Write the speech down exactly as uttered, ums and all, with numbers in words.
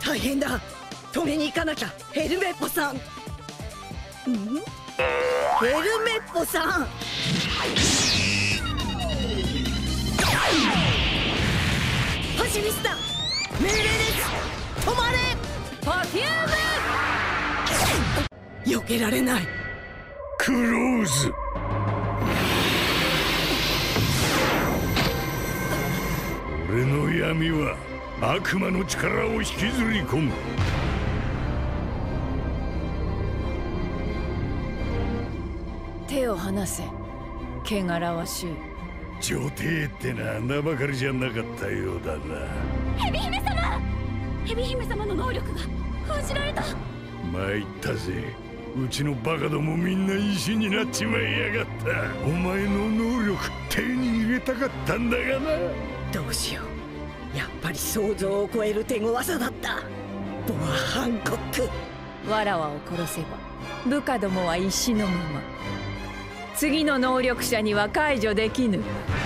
大変だ。止めに行かなきゃ。ヘルメッポさん。んヘルメッポさん。パシフィスタ命令です。止まれ。パフューム。避けられない。 クローズ。俺の闇は悪魔の力を引きずり込む。 手を離せ、汚らわしい。 女帝ってな名ばかりじゃなかったようだな。 ヘビ姫様、ヘビ姫様の能力が封じられた。 参ったぜ。うちのバカどもみんな石になっちまいやがった。お前の能力手に入れたかったんだがな。 どうしよう。やっぱり想像を超える手強さだった。ボア・ハンコック。 わらわを殺せば部下どもは石のまま。次の能力者には解除できぬ。